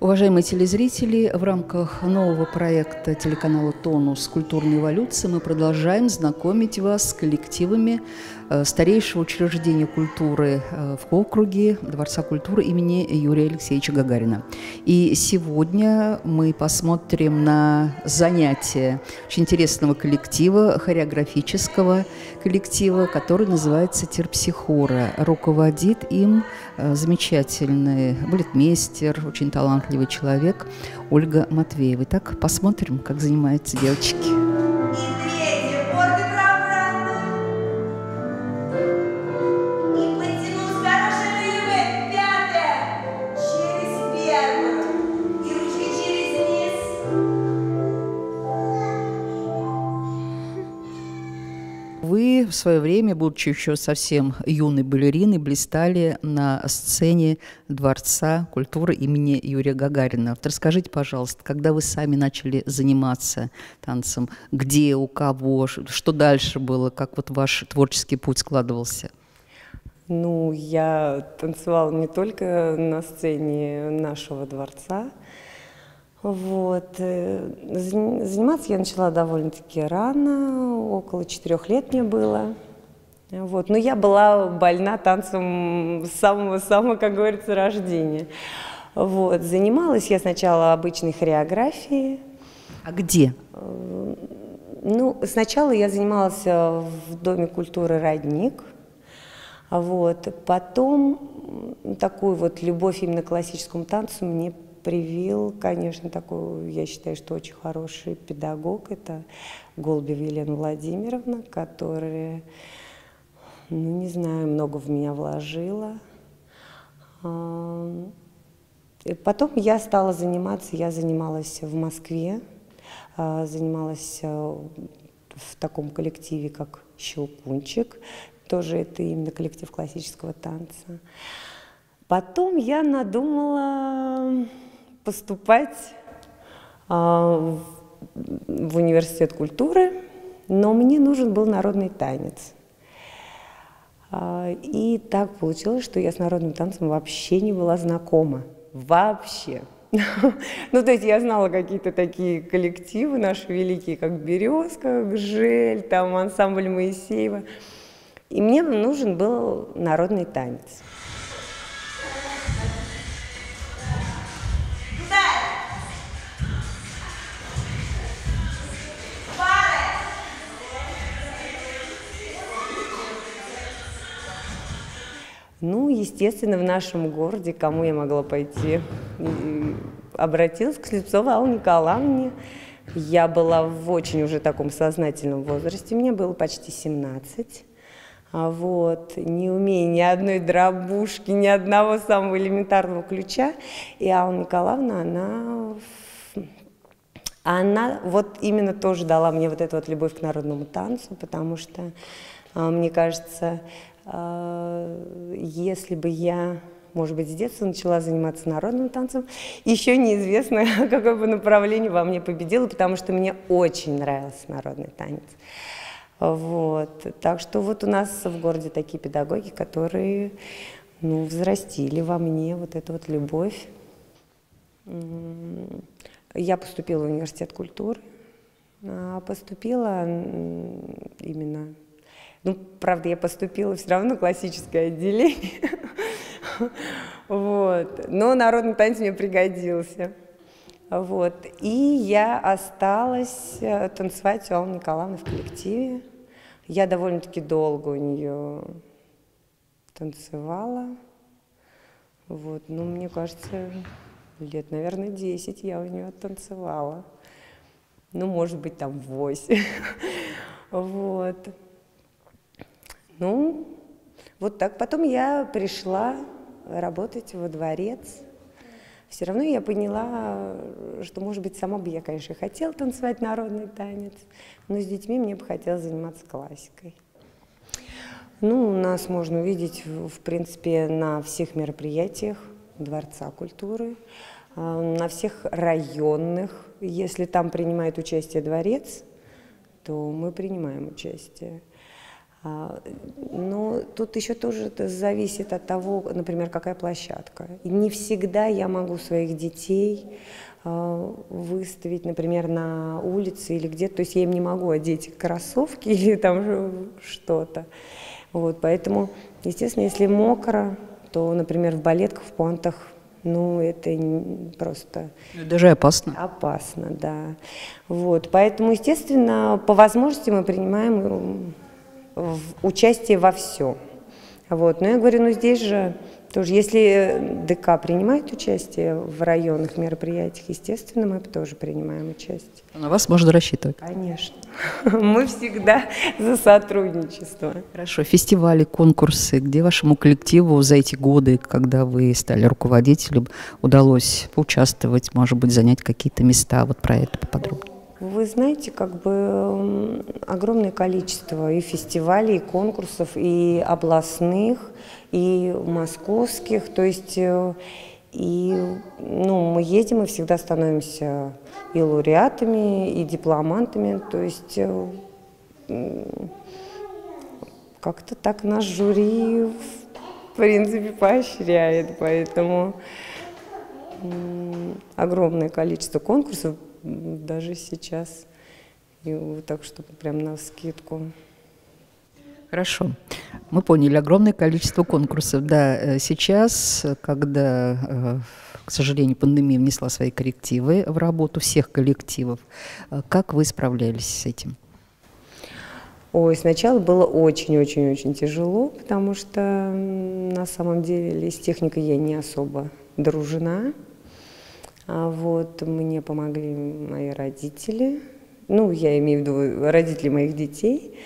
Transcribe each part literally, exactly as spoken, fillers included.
Уважаемые телезрители, в рамках нового проекта телеканала «Тонус. Культурная эволюция» мы продолжаем знакомить вас с коллективами старейшего учреждения культуры в округе Дворца культуры имени Юрия Алексеевича Гагарина. И сегодня мы посмотрим на занятия очень интересного коллектива, хореографического коллектива, который называется «Терпсихора». Руководит им замечательный балетмейстер, очень талантливый человек Ольга Матвеева. Итак, посмотрим, как занимаются девочки. Вы в свое время, будучи еще совсем юной балериной, блистали на сцене Дворца культуры имени Юрия Гагарина. Вот расскажите, пожалуйста, когда вы сами начали заниматься танцем, где, у кого, что дальше было, как вот ваш творческий путь складывался? Ну, я танцевала не только на сцене нашего дворца. Вот. Заниматься я начала довольно-таки рано, около четырех лет мне было. Вот. Но я была больна танцем с самого-самого, как говорится, рождения. Вот. Занималась я сначала обычной хореографией. А где? Ну, сначала я занималась в Доме культуры «Родник». Вот. Потом такую вот любовь именно к классическому танцу мне привил, конечно, такой, я считаю, что очень хороший педагог, это Голубева Елена Владимировна, которая, ну, не знаю, много в меня вложила. И потом я стала заниматься, я занималась в Москве, занималась в таком коллективе, как «Щелкунчик», тоже это именно коллектив классического танца. Потом я надумала поступать а, в, в университет культуры, но мне нужен был народный танец. А, и так получилось, что я с народным танцем вообще не была знакома. Вообще. Ну, то есть я знала какие-то такие коллективы наши великие, как «Березка», «Гжель», там ансамбль Моисеева. И мне нужен был народный танец. Ну, естественно, в нашем городе, кому я могла пойти, и обратилась к Слепцовой Алле Николаевне. Я была в очень уже таком сознательном возрасте, мне было почти семнадцать. А вот, не умея ни одной дробушки, ни одного самого элементарного ключа. И Алла Николаевна, она, она вот именно тоже дала мне вот эту вот любовь к народному танцу, потому что, мне кажется, если бы я, может быть, с детства начала заниматься народным танцем, еще неизвестно, какое бы направление во мне победило, потому что мне очень нравился народный танец. Вот. Так что вот у нас в городе такие педагоги, которые, ну, взрастили во мне вот эту вот любовь. Я поступила в университет культуры, а поступила именно... Ну, правда, я поступила все равно в классическое отделение, вот. Но народный танец мне пригодился. Вот. И я осталась танцевать у Аллы Николаевны в коллективе. Я довольно-таки долго у нее танцевала. Вот. Ну, мне кажется, лет, наверное, десять я у нее танцевала. Ну, может быть, там восемь. Вот. Ну, вот так. Потом я пришла работать во дворец. Все равно я поняла, что, может быть, сама бы я, конечно, хотела танцевать народный танец, но с детьми мне бы хотелось заниматься классикой. Ну, нас можно увидеть, в принципе, на всех мероприятиях Дворца культуры, на всех районных. Если там принимает участие дворец, то мы принимаем участие. А, но тут еще тоже это зависит от того, например, какая площадка. И не всегда я могу своих детей а, выставить, например, на улице или где-то. То есть я им не могу одеть кроссовки или там что-то. Вот, поэтому, естественно, если мокро, то, например, в балетках, в пуантах, ну, это просто... Даже опасно. Опасно, да. Вот, поэтому, естественно, по возможности мы принимаем участие во всем. Вот. Но я говорю, ну здесь же тоже, если ДК принимает участие в районных мероприятиях, естественно, мы тоже принимаем участие. На вас можно рассчитывать. Конечно. Мы всегда за сотрудничество. Хорошо. Фестивали, конкурсы. Где вашему коллективу за эти годы, когда вы стали руководителем, удалось поучаствовать, может быть, занять какие-то места? Вот про это поподробнее. Вы знаете, как бы огромное количество и фестивалей, и конкурсов, и областных, и московских. То есть, и, ну, мы едем и всегда становимся и лауреатами, и дипломантами. То есть, как-то так наш жюри, в принципе, поощряет. Поэтому огромное количество конкурсов. Даже сейчас, и вот так, чтобы прям навскидку. Хорошо. Мы поняли, огромное количество конкурсов. Да, сейчас, когда, к сожалению, пандемия внесла свои коррективы в работу всех коллективов, как вы справлялись с этим? Ой, сначала было очень-очень-очень тяжело, потому что на самом деле с техникой я не особо дружна. А вот мне помогли мои родители, ну, я имею в виду родители моих детей.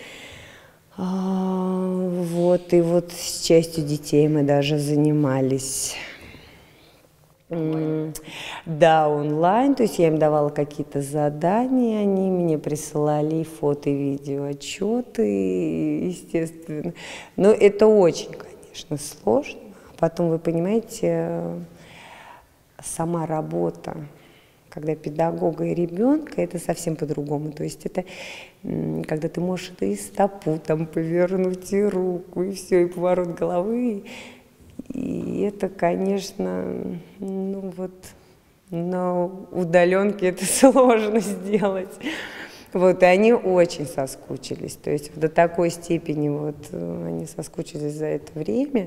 А, вот, и вот с частью детей мы даже занимались. Онлайн. Да, онлайн, то есть я им давала какие-то задания, они мне присылали фото, видео, отчеты, естественно. Но это очень, конечно, сложно. Потом, вы понимаете, сама работа, когда педагога и ребенка, это совсем по-другому. То есть это когда ты можешь это и стопу там повернуть, и руку, и все, и поворот головы. И это, конечно, ну вот на удаленке это сложно сделать. Вот, и они очень соскучились. То есть до такой степени вот они соскучились за это время.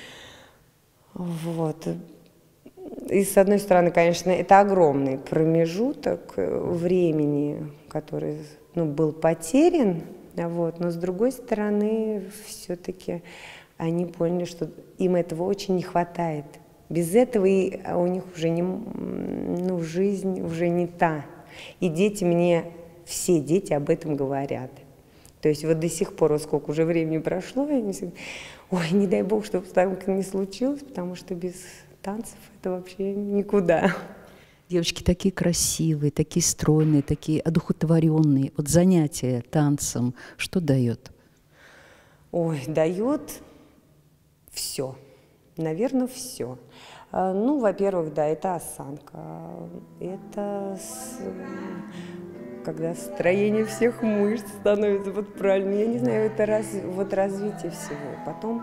Вот. И с одной стороны, конечно, это огромный промежуток времени, который, ну, был потерян, вот, но с другой стороны, все-таки они поняли, что им этого очень не хватает. Без этого и у них уже не, ну, жизнь уже не та. И дети мне, все дети об этом говорят. То есть вот до сих пор, вот сколько уже времени прошло, они всегда, ой, не дай бог, чтобы так не случилось, потому что без танцев это вообще никуда. Девочки такие красивые, такие стройные, такие одухотворенные. Вот занятие танцем что дает? Ой, дает все. Наверное, все. Ну, во-первых, да, это осанка. Это с... когда строение всех мышц становится вот правильно. Я не знаю, это раз... вот развитие всего. Потом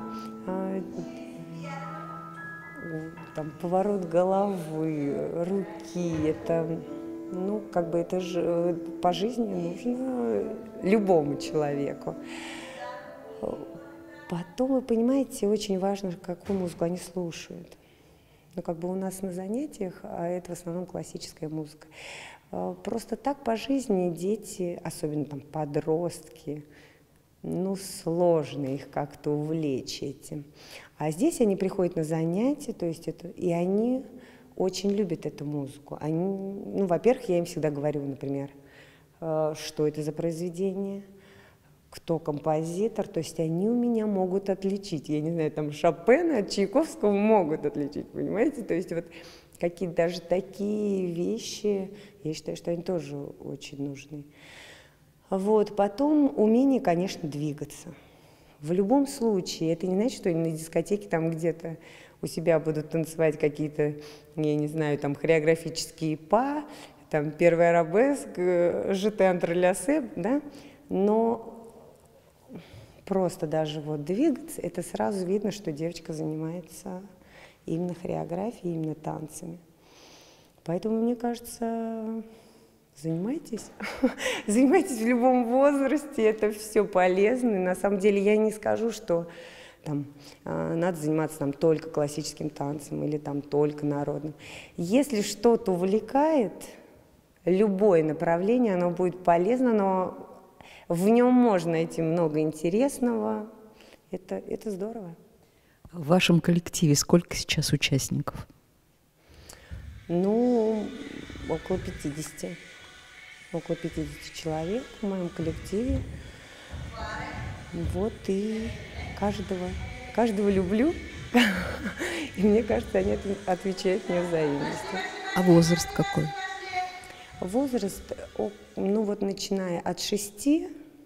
там поворот головы, руки, это, ну, как бы это же по жизни нужно любому человеку. Потом, вы понимаете, очень важно, какую музыку они слушают. Ну, как бы у нас на занятиях, а это в основном классическая музыка. Просто так по жизни дети, особенно там подростки, ну, сложно их как-то увлечь этим. А здесь они приходят на занятия, то есть это, и они очень любят эту музыку. Они, ну, во-первых, я им всегда говорю, например, что это за произведение, кто композитор, то есть они у меня могут отличить, я не знаю, там Шопена от Чайковского могут отличить, понимаете? То есть вот какие-то даже такие вещи, я считаю, что они тоже очень нужны. Вот, потом умение, конечно, двигаться. В любом случае, это не значит, что они на дискотеке там где-то у себя будут танцевать какие-то, я не знаю, там хореографические па, там первый арабеск, жетен, троллясе, да, но просто даже вот двигаться, это сразу видно, что девочка занимается именно хореографией, именно танцами. Поэтому, мне кажется, занимайтесь. Занимайтесь в любом возрасте, это все полезно. И на самом деле я не скажу, что там, э, надо заниматься там, только классическим танцем или там, только народным. Если что-то увлекает, любое направление, оно будет полезно, но в нем можно найти много интересного. Это, это здорово. В вашем коллективе сколько сейчас участников? Ну, около пятидесяти. Около пятидесяти человек в моем коллективе. Вот, и каждого, каждого люблю. И мне кажется, они отвечают мне взаимностью. А возраст какой? Возраст, ну вот начиная от шести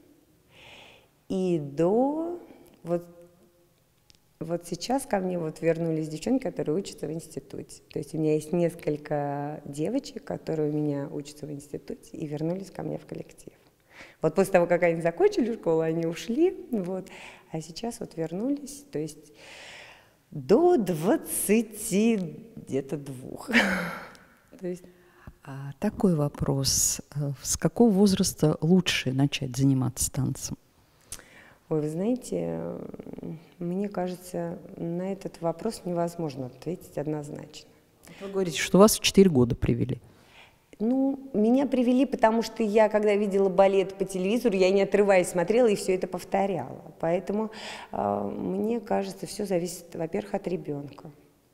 и до... Вот, вот сейчас ко мне вот вернулись девчонки, которые учатся в институте. То есть у меня есть несколько девочек, которые у меня учатся в институте и вернулись ко мне в коллектив. Вот после того, как они закончили школу, они ушли, вот, а сейчас вот вернулись, то есть до двадцати где-то двух. То есть... А такой вопрос. С какого возраста лучше начать заниматься танцем? Ой, вы знаете, мне кажется, на этот вопрос невозможно ответить однозначно. Вы говорите, что вас в четыре года привели. Ну, меня привели, потому что я, когда видела балет по телевизору, я не отрываясь смотрела и все это повторяла. Поэтому э, мне кажется, все зависит, во-первых, от ребенка.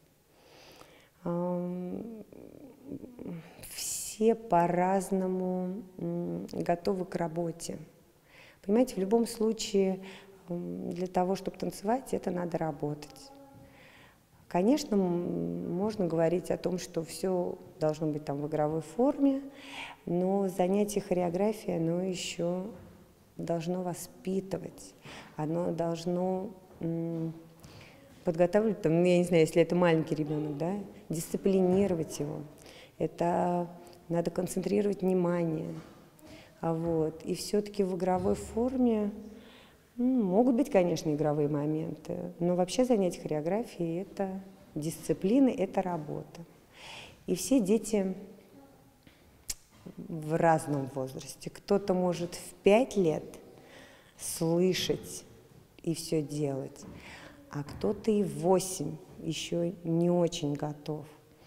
Э, все по-разному э, готовы к работе. Понимаете, в любом случае, для того, чтобы танцевать, это надо работать. Конечно, можно говорить о том, что все должно быть там в игровой форме, но занятие хореографией, оно еще должно воспитывать, оно должно подготавливать, там, я не знаю, если это маленький ребенок, да, дисциплинировать его. Это надо концентрировать внимание. А вот. И все-таки в игровой форме ну, могут быть, конечно, игровые моменты, но вообще занятие хореографией – это дисциплина, это работа. И все дети в разном возрасте. Кто-то может в пять лет слышать и все делать, а кто-то и в восемь еще не очень готов.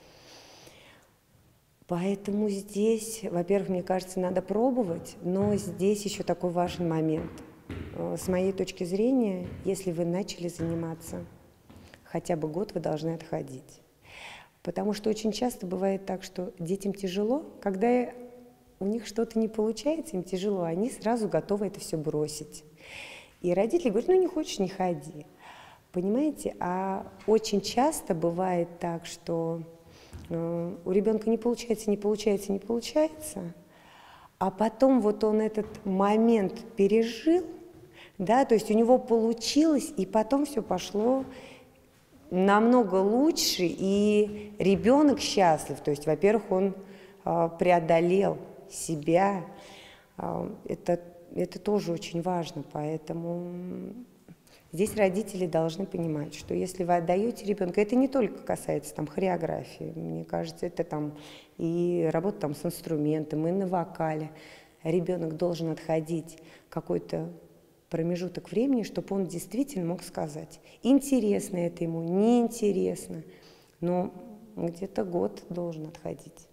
Поэтому здесь, во-первых, мне кажется, надо пробовать, но здесь еще такой важный момент. С моей точки зрения, если вы начали заниматься, хотя бы год вы должны отходить. Потому что очень часто бывает так, что детям тяжело, когда у них что-то не получается, им тяжело, они сразу готовы это все бросить. И родители говорят, ну не хочешь, не ходи. Понимаете? А очень часто бывает так, что у ребенка не получается, не получается, не получается, а потом вот он этот момент пережил, да, то есть у него получилось, и потом все пошло намного лучше, и ребенок счастлив, то есть, во-первых, он э, преодолел себя, э, это, это тоже очень важно, поэтому... Здесь родители должны понимать, что если вы отдаете ребенка, это не только касается там, хореографии, мне кажется, это там, и работа там, с инструментом, и на вокале. Ребенок должен отходить какой-то промежуток времени, чтобы он действительно мог сказать, интересно это ему, неинтересно, но где-то год должен отходить.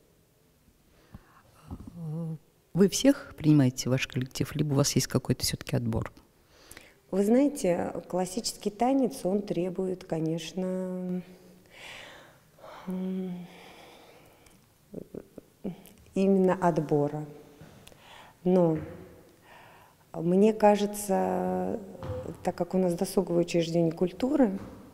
Вы всех принимаете в ваш коллектив, либо у вас есть какой-то все-таки отбор? Вы знаете, классический танец, он требует, конечно, именно отбора. Но мне кажется, так как у нас досуговое учреждение культуры,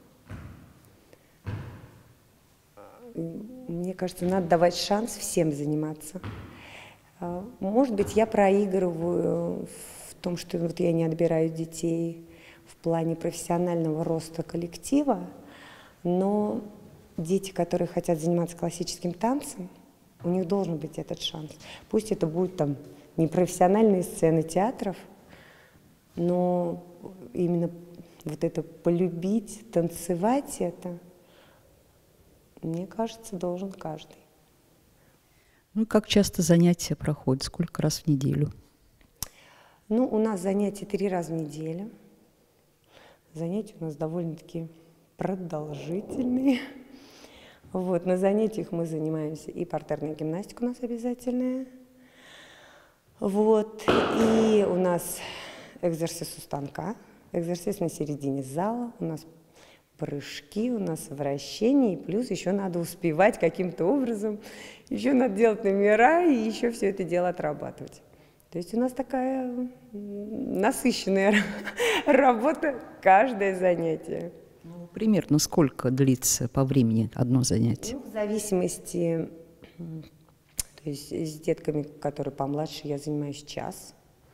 мне кажется, надо давать шанс всем заниматься. Может быть, я проигрываю в том, что вот я не отбираю детей в плане профессионального роста коллектива, но дети, которые хотят заниматься классическим танцем, у них должен быть этот шанс. Пусть это будут там не профессиональные сцены театров, но именно вот это полюбить, танцевать это, мне кажется, должен каждый. Ну и как часто занятия проходят? Сколько раз в неделю? Ну, у нас занятия три раза в неделю. Занятия у нас довольно-таки продолжительные. Вот, на занятиях мы занимаемся, и партерная гимнастика у нас обязательная. Вот, и у нас экзерсис у станка, экзерсис на середине зала, у нас прыжки, у нас вращения, и плюс еще надо успевать каким-то образом, еще надо делать номера, и еще все это дело отрабатывать. То есть у нас такая насыщенная работа, каждое занятие. Ну, примерно сколько длится по времени одно занятие? Ну, в зависимости, то есть с детками, которые помладше, я занимаюсь час,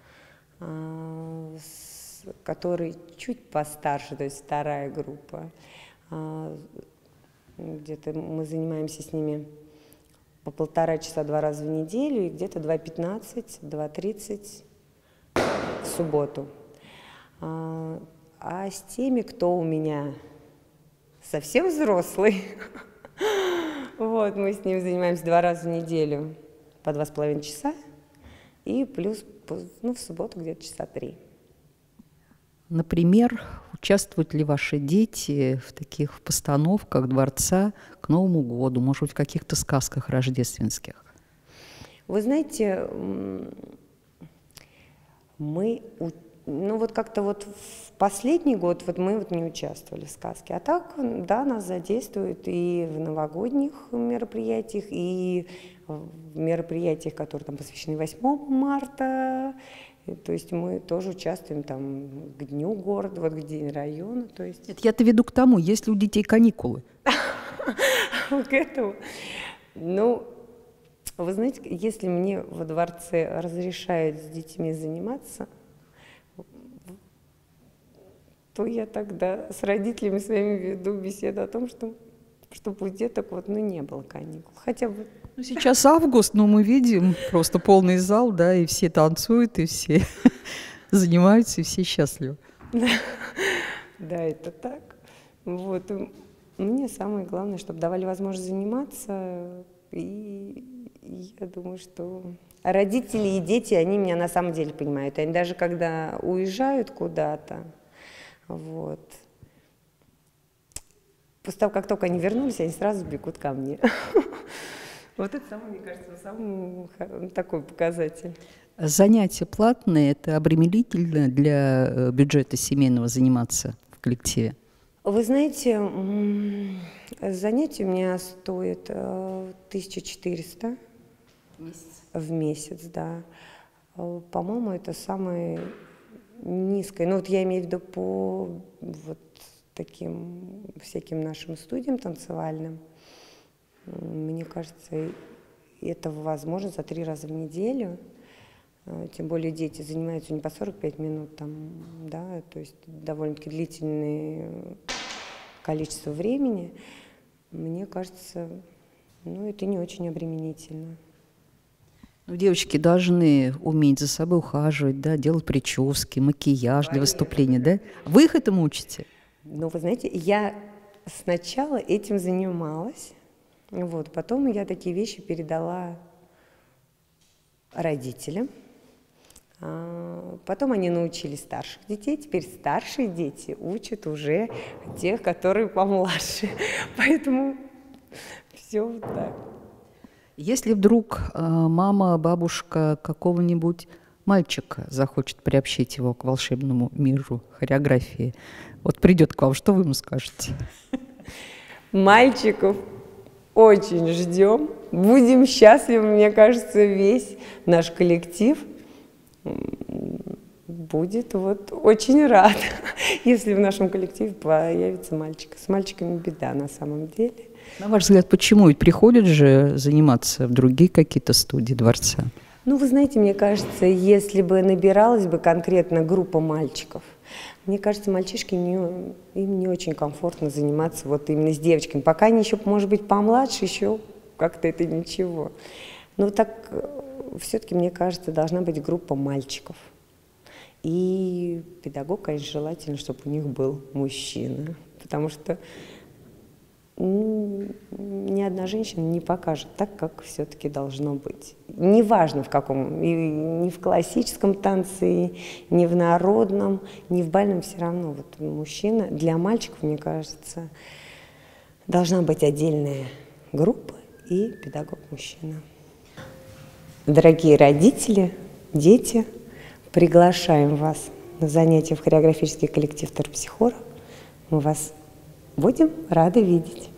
а с которые чуть постарше, то есть вторая группа, а где-то мы занимаемся с ними по полтора часа два раза в неделю, и где-то два пятнадцать, два тридцать в субботу. А, а с теми, кто у меня совсем взрослый, вот, мы с ним занимаемся два раза в неделю по два с половиной часа, и плюс, ну, в субботу где-то часа три. Например, участвуют ли ваши дети в таких постановках дворца к Новому году, может быть, в каких-то сказках рождественских? Вы знаете, мы, ну вот как-то вот в последний год вот мы вот не участвовали в сказке, а так, да, нас задействуют и в новогодних мероприятиях, и в мероприятиях, которые там посвящены восьмому марта. То есть мы тоже участвуем там к Дню города, вот к День района. То есть... Нет, я-то веду к тому, есть ли у детей каникулы? К этому. Ну, вы знаете, если мне во дворце разрешают с детьми заниматься, то я тогда с родителями своими веду беседу о том, что чтобы у деток вот, ну, не было каникул. Хотя бы... Ну, сейчас август, но мы видим просто полный зал, да, и все танцуют, и все занимаются, и все счастливы. Да, да, это так. Вот. Мне самое главное, чтобы давали возможность заниматься, и, и я думаю, что родители и дети, они меня на самом деле понимают. Они даже когда уезжают куда-то, вот, после того, как только они вернулись, они сразу бегут ко мне. Вот это, самый, мне кажется, самый такой показатель. Занятия платные, это обременительно для бюджета семейного заниматься в коллективе? Вы знаете, занятие у меня стоит тысяча четыреста в месяц, да. По-моему, это самое низкое. Ну вот я имею в виду по вот таким всяким нашим студиям танцевальным. Мне кажется, это возможно за три раза в неделю. Тем более дети занимаются не по сорок пять минут, там, да, то есть довольно-таки длительное количество времени. Мне кажется, ну, это не очень обременительно. Ну, девочки должны уметь за собой ухаживать, да, делать прически, макияж для выступления, да? Вы их этому учите? Ну, вы знаете, я сначала этим занималась. Вот, потом я такие вещи передала родителям. А потом они научили старших детей. Теперь старшие дети учат уже тех, которые помладше. Поэтому все вот так. Если вдруг э, мама, бабушка какого-нибудь мальчика захочет приобщить его к волшебному миру хореографии, вот придет к вам, что вы ему скажете? Мальчиков очень ждем. Будем счастливы, мне кажется, весь наш коллектив будет вот очень рад, если в нашем коллективе появится мальчик. С мальчиками беда на самом деле. На ваш взгляд, почему? Ведь приходят же заниматься в другие какие-то студии дворца. Ну, вы знаете, мне кажется, если бы набиралась бы конкретно группа мальчиков, мне кажется, мальчишки не, им не очень комфортно заниматься вот именно с девочками. Пока они еще, может быть, помладше, еще как-то это ничего. Но так все-таки, мне кажется, должна быть группа мальчиков. И педагог, конечно, желательно, чтобы у них был мужчина, потому что ни одна женщина не покажет так, как все-таки должно быть. Неважно в каком, ни в классическом танце, ни в народном, ни в бальном, все равно. Вот мужчина, для мальчиков, мне кажется, должна быть отдельная группа и педагог-мужчина. Дорогие родители, дети, приглашаем вас на занятия в хореографический коллектив Терпсихора. Мы вас будем рады видеть.